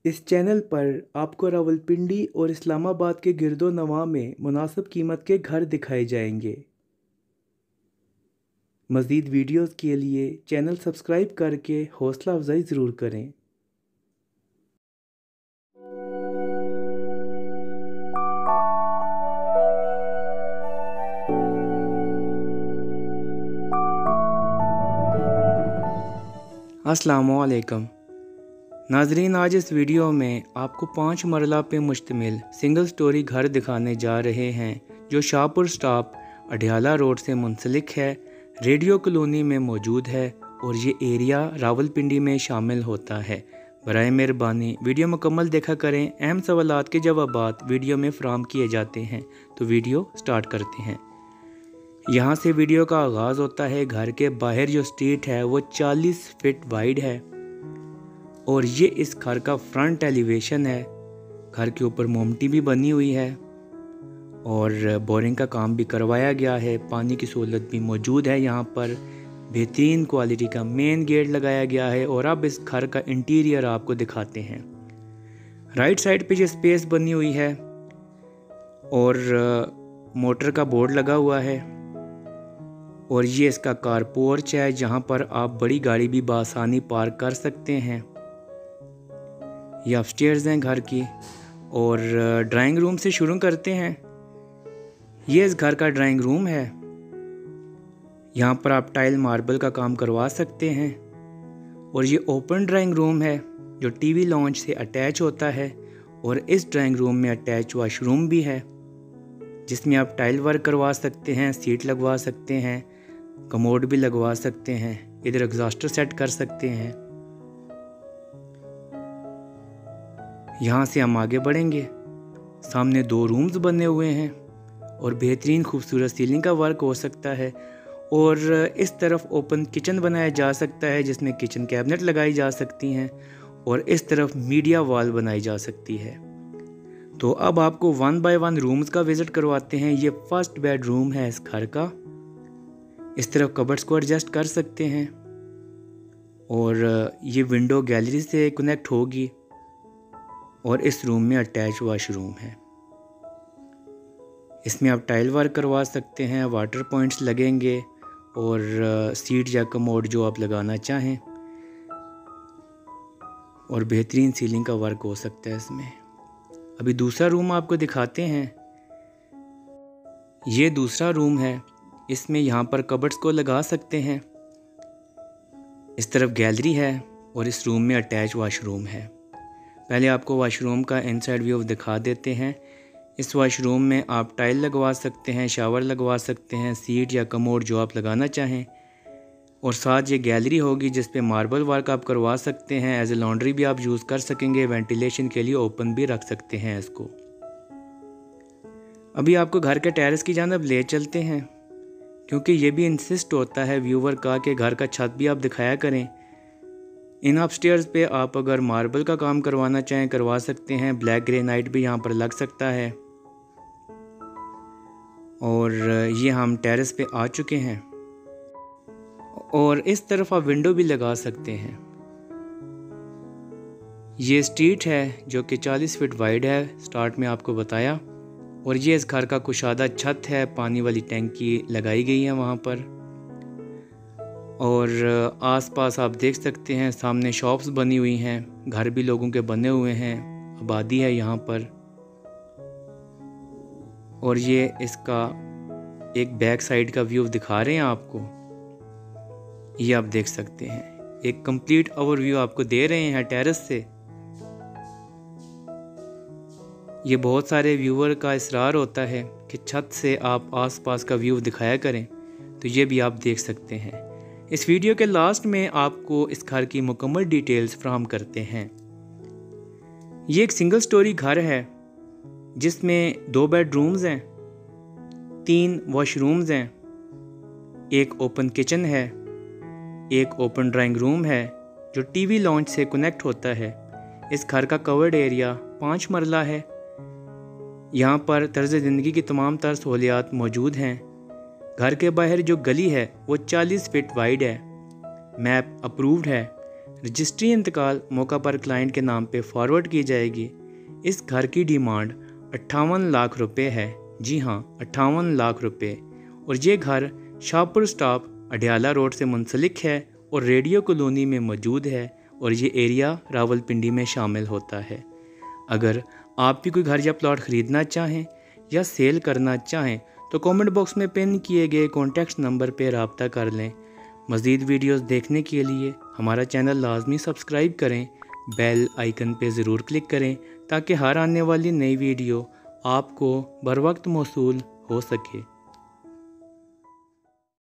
इस चैनल पर आपको रावलपिंडी और इस्लामाबाद के गिरदो नवाह में मुनासिब कीमत के घर दिखाए जाएंगे। मज़ीद वीडियोज़ के लिए चैनल सब्सक्राइब करके हौसला अफजाई ज़रूर करें। अस्सलामुअलैकुम नाजरीन, आज इस वीडियो में आपको 5 मरला पे मुश्तमिल सिंगल स्टोरी घर दिखाने जा रहे हैं जो शाहपुर स्टॉप अडियाला रोड से मुंसलिक है, रेडियो कॉलोनी में मौजूद है और ये एरिया रावलपिंडी में शामिल होता है। बराए मेहरबानी वीडियो मुकम्मल देखा करें। अहम सवालात के जवाबात वीडियो में फराहम किए जाते हैं। तो वीडियो स्टार्ट करते हैं। यहाँ से वीडियो का आगाज़ होता है। घर के बाहर जो स्ट्रीट है वो 40 फीट वाइड है और ये इस घर का फ्रंट एलिवेशन है। घर के ऊपर मोमटी भी बनी हुई है और बोरिंग का काम भी करवाया गया है। पानी की सहूलत भी मौजूद है। यहाँ पर बेहतरीन क्वालिटी का मेन गेट लगाया गया है। और अब इस घर का इंटीरियर आपको दिखाते हैं। राइट साइड पे जो स्पेस बनी हुई है और मोटर का बोर्ड लगा हुआ है और ये इसका कार पोर्च है जहाँ पर आप बड़ी गाड़ी भी बआसानी पार्क कर सकते हैं। ये अपस्टेयर्स हैं घर की। और ड्राइंग रूम से शुरू करते हैं। ये इस घर का ड्राइंग रूम है। यहाँ पर आप टाइल मार्बल का काम करवा सकते हैं। और ये ओपन ड्राइंग रूम है जो टीवी लॉन्च से अटैच होता है। और इस ड्राइंग रूम में अटैच वॉशरूम भी है जिसमें आप टाइल वर्क करवा सकते हैं, सीट लगवा सकते हैं, कमोड भी लगवा सकते हैं, इधर एग्जॉस्टर सेट कर सकते हैं। यहाँ से हम आगे बढ़ेंगे। सामने 2 रूम्स बने हुए हैं और बेहतरीन खूबसूरत सीलिंग का वर्क हो सकता है। और इस तरफ ओपन किचन बनाया जा सकता है जिसमें किचन कैबिनेट लगाई जा सकती हैं और इस तरफ मीडिया वॉल बनाई जा सकती है। तो अब आपको 1 बाय 1 रूम्स का विज़िट करवाते हैं। ये फर्स्ट बेडरूम है इस घर का। इस तरफ कबर्ड्स को एडजस्ट कर सकते हैं और ये विंडो गैलरी से कनेक्ट होगी। और इस रूम में अटैच वॉशरूम है। इसमें आप टाइल वर्क करवा सकते हैं, वाटर पॉइंट्स लगेंगे और सीट या कमोड जो आप लगाना चाहें। और बेहतरीन सीलिंग का वर्क हो सकता है इसमें। अभी दूसरा रूम आपको दिखाते हैं। ये दूसरा रूम है। इसमें यहाँ पर कबर्ड्स को लगा सकते हैं। इस तरफ गैलरी है और इस रूम में अटैच वॉशरूम है। पहले आपको वॉशरूम का इनसाइड व्यू दिखा देते हैं। इस वॉशरूम में आप टाइल लगवा सकते हैं, शावर लगवा सकते हैं, सीट या कमोड जो आप लगाना चाहें। और साथ ये गैलरी होगी जिस पे मार्बल वर्क आप करवा सकते हैं। एज ए लॉन्ड्री भी आप यूज़ कर सकेंगे। वेंटिलेशन के लिए ओपन भी रख सकते हैं इसको। अभी आपको घर के टेरेस की जानिब ले चलते हैं क्योंकि ये भी इंसिस्ट होता है व्यूवर का कि घर का छत भी आप दिखाया करें। इन अपस्टेयर्स पे आप अगर मार्बल का काम करवाना चाहें करवा सकते हैं। ब्लैक ग्रेनाइट भी यहाँ पर लग सकता है। और ये हम टेरेस पे आ चुके हैं और इस तरफ आप विंडो भी लगा सकते हैं। ये स्ट्रीट है जो कि 40 फीट वाइड है, स्टार्ट में आपको बताया। और ये इस घर का कुशादा छत है। पानी वाली टैंकी लगाई गई है वहाँ पर। और आसपास आप देख सकते हैं सामने शॉप्स बनी हुई हैं। घर भी लोगों के बने हुए हैं। आबादी है यहाँ पर। और ये इसका एक बैक साइड का व्यू दिखा रहे हैं आपको। ये आप देख सकते हैं। एक कंप्लीट ओवरव्यू आपको दे रहे हैं टेरेस से। ये बहुत सारे व्यूअर का इसरार होता है कि छत से आप आसपास का व्यू दिखाया करें, तो ये भी आप देख सकते हैं। इस वीडियो के लास्ट में आपको इस घर की मुकम्मल डिटेल्स फराहम करते हैं। ये एक सिंगल स्टोरी घर है जिसमें 2 बेडरूम्स हैं, 3 वॉशरूम्स हैं, एक ओपन किचन है, एक ओपन ड्राइंग रूम है जो टीवी लॉन्च से कनेक्ट होता है। इस घर का कवर्ड एरिया 5 मरला है। यहाँ पर तर्ज ज़िंदगी की तमाम तर सहूलियात मौजूद हैं। घर के बाहर जो गली है वो 40 फीट वाइड है। मैप अप्रूव्ड है। रजिस्ट्री इंतकाल मौका पर क्लाइंट के नाम पे फॉरवर्ड की जाएगी। इस घर की डिमांड 58 लाख रुपए है। जी हाँ, 58 लाख रुपए। और ये घर शाहपुर स्टॉप अडयाला रोड से मुंसलिक है और रेडियो कॉलोनी में मौजूद है और ये एरिया रावलपिंडी में शामिल होता है। अगर आप भी कोई घर या प्लॉट ख़रीदना चाहें या सेल करना चाहें तो कमेंट बॉक्स में पिन किए गए कॉन्टैक्ट नंबर पर रब्ता कर लें। मज़ीद वीडियोस देखने के लिए हमारा चैनल लाजमी सब्सक्राइब करें, बेल आइकन पे ज़रूर क्लिक करें ताकि हर आने वाली नई वीडियो आपको बर वक्त मौसूल हो सके।